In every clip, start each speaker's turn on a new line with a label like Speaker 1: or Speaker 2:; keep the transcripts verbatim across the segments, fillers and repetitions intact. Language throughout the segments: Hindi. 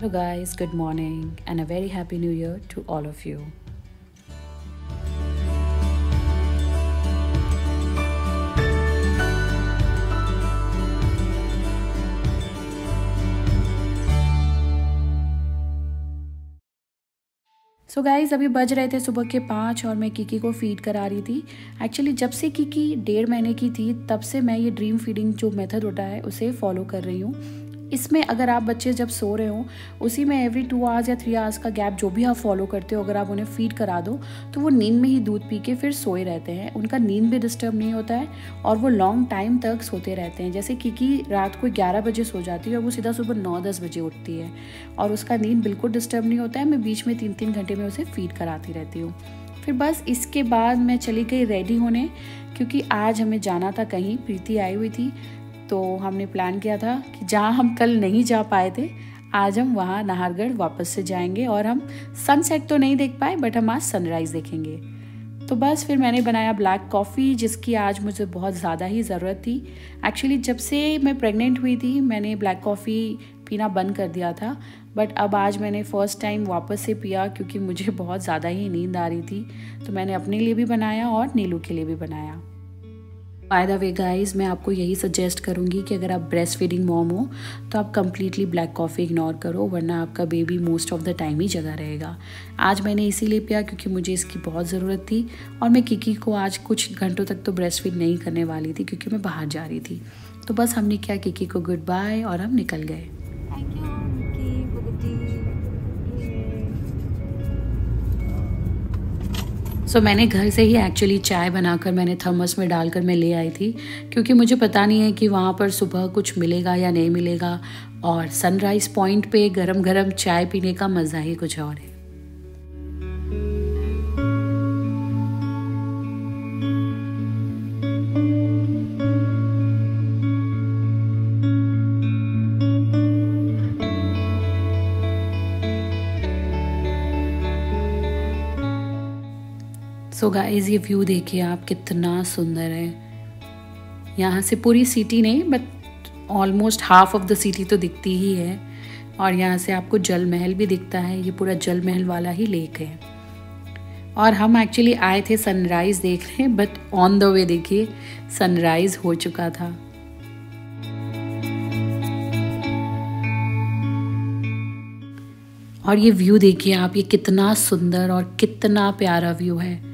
Speaker 1: Hello guys, good morning and a very happy new year to all of you. So so guys अभी बज रहे थे सुबह के पाँच और मैं किकी को फीड करा रही थी। एक्चुअली जब से किकी डेढ़ महीने की थी तब से मैं ये ड्रीम फीडिंग जो मेथड होता है उसे फॉलो कर रही हूँ। इसमें अगर आप बच्चे जब सो रहे हो उसी में एवरी टू आवर्स या थ्री आवर्स का गैप जो भी आप फॉलो करते हो अगर आप उन्हें फीड करा दो तो वो नींद में ही दूध पी के फिर सोए रहते हैं। उनका नींद भी डिस्टर्ब नहीं होता है और वो लॉन्ग टाइम तक सोते रहते हैं। जैसे किकी रात को ग्यारह बजे सो जाती है और वो सीधा सुबह नौ दस बजे उठती है और उसका नींद बिल्कुल डिस्टर्ब नहीं होता है। मैं बीच में तीन तीन घंटे में उसे फीड कराती रहती हूँ। फिर बस इसके बाद मैं चली गई रेडी होने, क्योंकि आज हमें जाना था कहीं, प्रीति आई हुई थी। तो हमने प्लान किया था कि जहाँ हम कल नहीं जा पाए थे आज हम वहाँ नाहरगढ़ वापस से जाएंगे और हम सनसेट तो नहीं देख पाए बट हम आज सनराइज़ देखेंगे। तो बस फिर मैंने बनाया ब्लैक कॉफ़ी जिसकी आज मुझे बहुत ज़्यादा ही ज़रूरत थी। एक्चुअली जब से मैं प्रेग्नेंट हुई थी मैंने ब्लैक कॉफ़ी पीना बंद कर दिया था, बट अब आज मैंने फ़र्स्ट टाइम वापस से पिया क्योंकि मुझे बहुत ज़्यादा ही नींद आ रही थी। तो मैंने अपने लिए भी बनाया और नीलू के लिए भी बनाया। बाय द वे गाइस, मैं आपको यही सजेस्ट करूंगी कि अगर आप ब्रेस्ट फीडिंग मॉम हो तो आप कम्प्लीटली ब्लैक कॉफ़ी इग्नोर करो, वरना आपका baby most of the time ही जगा रहेगा। आज मैंने इसीलिए पिया क्योंकि मुझे इसकी बहुत ज़रूरत थी और मैं किकी को आज कुछ घंटों तक तो ब्रेस्ट फीड नहीं करने वाली थी क्योंकि मैं बाहर जा रही थी। तो बस हमने किया किकी को गुड बाय और हम निकल गए। सो so, मैंने घर से ही एक्चुअली चाय बनाकर मैंने थर्मस में डालकर मैं ले आई थी क्योंकि मुझे पता नहीं है कि वहाँ पर सुबह कुछ मिलेगा या नहीं मिलेगा, और सनराइज़ पॉइंट पे गरम गरम चाय पीने का मज़ा ही कुछ और है। सो गाइस ये व्यू देखिए आप, कितना सुंदर है। यहाँ से पूरी सिटी नहीं but almost half of the city तो दिखती ही है और यहाँ से आपको जल महल भी दिखता है। ये पूरा जल महल वाला ही लेक है और हम एक्चुअली आए थे सनराइज़ देखने, बट ऑन द वे देखिए सनराइज़ हो चुका था। और ये व्यू देखिए आप, ये कितना सुंदर और कितना प्यारा व्यू है।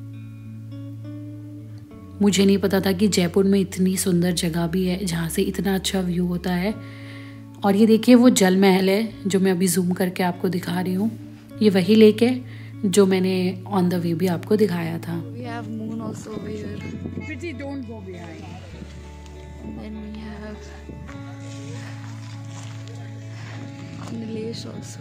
Speaker 1: मुझे नहीं पता था कि जयपुर में इतनी सुंदर जगह भी है जहाँ से इतना अच्छा व्यू होता है। और ये देखिए वो जल महल है जो मैं अभी जूम करके आपको दिखा रही हूँ। ये वही लेक है जो मैंने ऑन द वे भी आपको दिखाया था।
Speaker 2: We have moon also over here. Pretty, don't go behind. And then we have Nilesh also.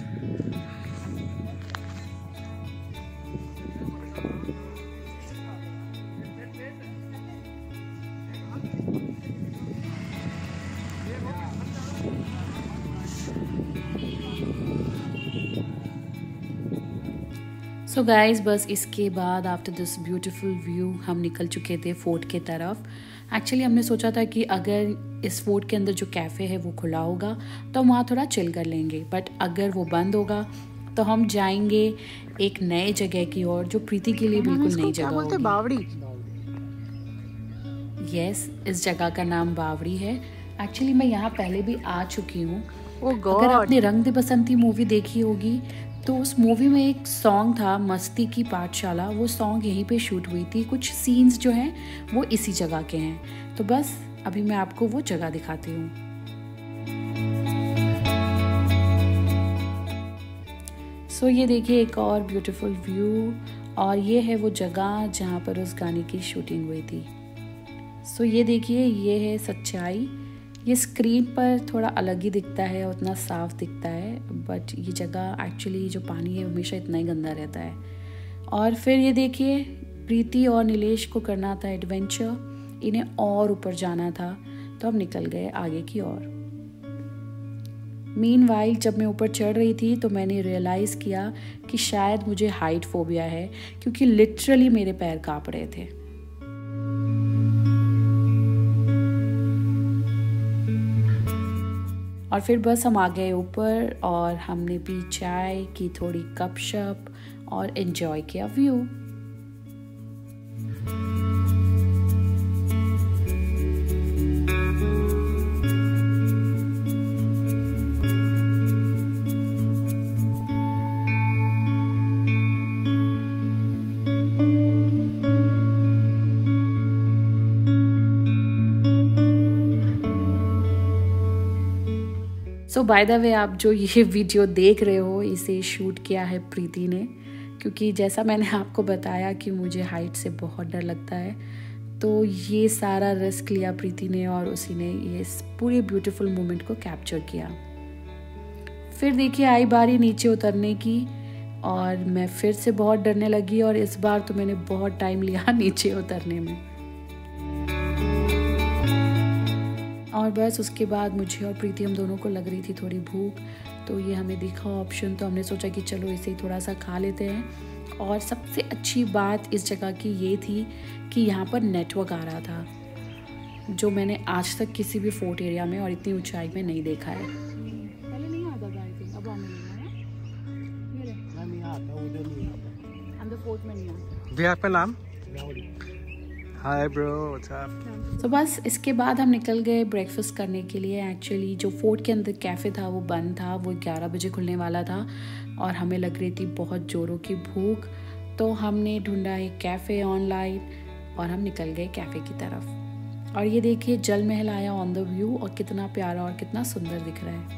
Speaker 1: So so guys बस इसके बाद आफ्टर दिस ब्यूटीफुल व्यू हम निकल चुके थे फोर्ट के तरफ। एक्चुअली हमने सोचा था कि अगर इस फोर्ट के अंदर जो कैफ़े है वो खुला होगा तो हम वहाँ थोड़ा चिल कर लेंगे, बट अगर वो बंद होगा तो हम जाएंगे एक नए जगह की ओर जो प्रीति के लिए बिल्कुल नई जगह होगी।
Speaker 2: बावड़ी।
Speaker 1: यस, इस जगह का नाम बावड़ी है। एक्चुअली मैं यहाँ पहले भी आ चुकी हूँ।
Speaker 2: oh
Speaker 1: अगर आपने रंग दे बसंती मूवी देखी होगी तो उस मूवी में एक सॉन्ग था मस्ती की पाठशाला, वो सॉन्ग यहीं पे शूट हुई थी। कुछ सीन्स जो हैं वो इसी जगह के हैं। तो बस अभी मैं आपको वो जगह दिखाती हूँ। सो so, ये देखिए एक और ब्यूटीफुल व्यू, और ये है वो जगह जहाँ पर उस गाने की शूटिंग हुई थी। सो so, ये देखिए ये है सच्चाई। ये स्क्रीन पर थोड़ा अलग ही दिखता है, उतना साफ दिखता है, बट ये जगह एक्चुअली जो पानी है हमेशा इतना ही गंदा रहता है। और फिर ये देखिए प्रीति और नीलेश को करना था एडवेंचर, इन्हें और ऊपर जाना था तो हम निकल गए आगे की ओर। मीनवाइल जब मैं ऊपर चढ़ रही थी तो मैंने रियलाइज़ किया कि शायद मुझे हाइट फोबिया है क्योंकि लिटरली मेरे पैर काँप रहे थे। और फिर बस हम आ गए ऊपर और हमने पी चाय, की थोड़ी गपशप और एंजॉय किया view. So by the way, आप जो ये वीडियो देख रहे हो इसे शूट किया है प्रीति ने, क्योंकि जैसा मैंने आपको बताया कि मुझे हाइट से बहुत डर लगता है, तो ये सारा रिस्क लिया प्रीति ने और उसी ने ये पूरे ब्यूटीफुल मोमेंट को कैप्चर किया। फिर देखिए आई बारी नीचे उतरने की और मैं फिर से बहुत डरने लगी और इस बार तो मैंने बहुत टाइम लिया नीचे उतरने में। और बस उसके बाद मुझे और प्रीति हम दोनों को लग रही थी थोड़ी भूख, तो ये हमें दिखा ऑप्शन, तो हमने सोचा कि चलो इसे ही थोड़ा सा खा लेते हैं। और सबसे अच्छी बात इस जगह की ये थी कि यहाँ पर नेटवर्क आ रहा था, जो मैंने आज तक किसी भी फोर्ट एरिया में और इतनी ऊंचाई में नहीं देखा है।
Speaker 2: पहले नहीं आता था, आई थिंक अब आने लगा है। ये रे नहीं आता, उधर नहीं आता, अंदर फोर्ट में नहीं आता।
Speaker 3: भैया आपका नाम? Hi bro, what's up?
Speaker 1: तो बस इसके बाद हम निकल गए ब्रेकफास्ट करने के लिए। एक्चुअली जो फोर्ट के अंदर कैफ़े था वो बंद था, वो ग्यारह बजे खुलने वाला था और हमें लग रही थी बहुत ज़ोरों की भूख, तो हमने ढूंढा एक कैफ़े ऑनलाइन और हम निकल गए कैफ़े की तरफ। और ये देखिए जल महल आया ऑन द व्यू और कितना प्यारा और कितना सुंदर दिख रहा है।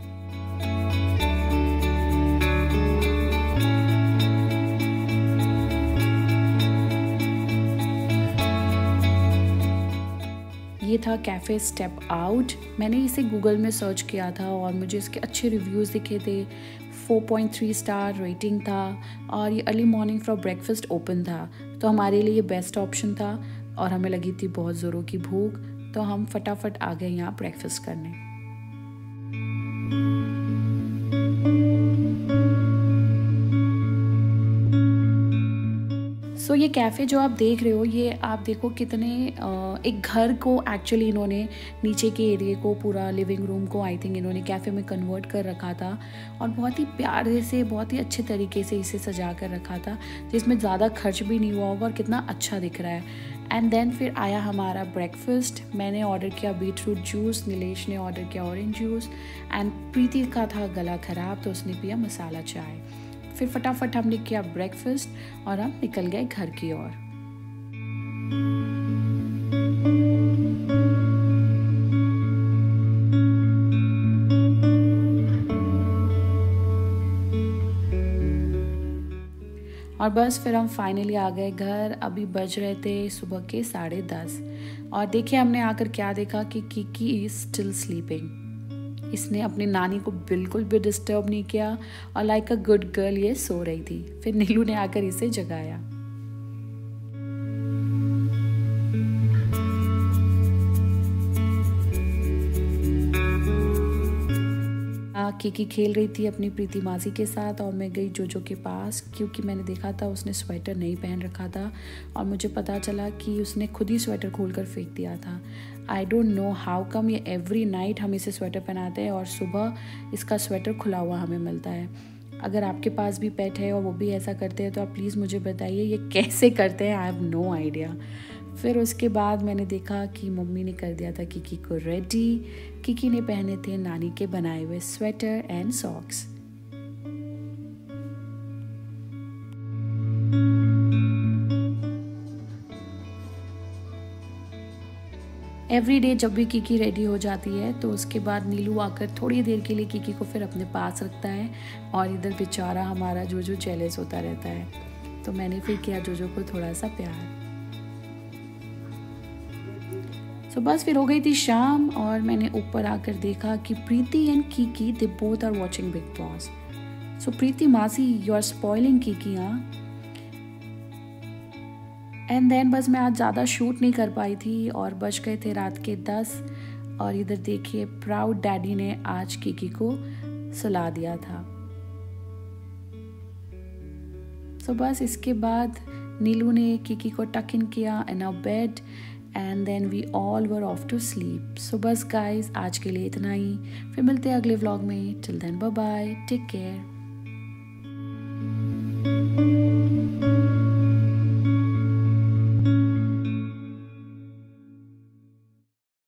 Speaker 1: ये था कैफ़े स्टेप आउट। मैंने इसे गूगल में सर्च किया था और मुझे इसके अच्छे रिव्यूज़ दिखे थे। Four point three star rating था और ये early morning for breakfast open था, तो हमारे लिए बेस्ट ऑप्शन था। और हमें लगी थी बहुत ज़ोरों की भूख, तो हम फटाफट आ गए यहाँ ब्रेकफास्ट करने। सो so, ये कैफ़े जो आप देख रहे हो, ये आप देखो कितने एक घर को एक्चुअली इन्होंने नीचे के एरिया को, पूरा लिविंग रूम को आई थिंक इन्होंने कैफ़े में कन्वर्ट कर रखा था और बहुत ही प्यारे से, बहुत ही अच्छे तरीके से इसे सजा कर रखा था, जिसमें ज़्यादा खर्च भी नहीं हुआ होगा और कितना अच्छा दिख रहा है। एंड देन फिर आया हमारा ब्रेकफास्ट। मैंने ऑर्डर किया बीटरूट जूस, नीलेश ने ऑर्डर किया ऑरेंज जूस एंड प्रीति का था गला ख़राब तो उसने पिया मसाला चाय। फिर फटाफट हमने किया ब्रेकफास्ट और हम निकल गए घर की ओर। और बस फिर हम फाइनली आ गए घर। अभी बज रहे थे सुबह के साढ़े दस और देखिए हमने आकर क्या देखा कि किकी इज स्टिल स्लीपिंग। इसने अपनी नानी को बिल्कुल भी डिस्टर्ब नहीं किया और लाइक अ गुड गर्ल ये सो रही थी। फिर नीलू ने आकर इसे जगाया। किकी खेल रही थी अपनी प्रीति मासी के साथ और मैं गई जोजो के पास, क्योंकि मैंने देखा था उसने स्वेटर नहीं पहन रखा था और मुझे पता चला कि उसने खुद ही स्वेटर खोलकर फेंक दिया था। I don't know how come ये एवरी नाइट हम इसे स्वेटर पहनाते हैं और सुबह इसका स्वेटर खुला हुआ हमें मिलता है। अगर आपके पास भी पेट है और वो भी ऐसा करते हैं तो आप प्लीज़ मुझे बताइए ये कैसे करते हैं। I have no idea. फिर उसके बाद मैंने देखा कि मम्मी ने कर दिया था किकी को रेडी। किकी ने पहने थे नानी के बनाए हुए sweater and socks. Every day जब भी किकी रेडी हो जाती है तो उसके बाद नीलू आकर थोड़ी देर के लिए किकी को फिर अपने पास रखता है और इधर बेचारा हमारा जोजो जेलस होता रहता है। तो मैंने फिर किया जोजो को थोड़ा सा प्यार। तो बस फिर हो गई थी शाम और मैंने ऊपर आकर देखा कि Preeti and Kiki they both are watching Bigg Boss. So Preeti मासी यू आर स्पॉइलिंग किकी। हाँ एंड देन बस मैं आज ज़्यादा शूट नहीं कर पाई थी और बज गए थे रात के दस और इधर देखिए प्राउड डैडी ने आज किकी को सुला दिया था। सो बस इसके बाद नीलू ने किकी को टक इन किया in a bed and then we all were off to sleep. So बस गाइज आज के लिए इतना ही, फिर मिलते हैं अगले व्लॉग में। Till then bye bye, take care.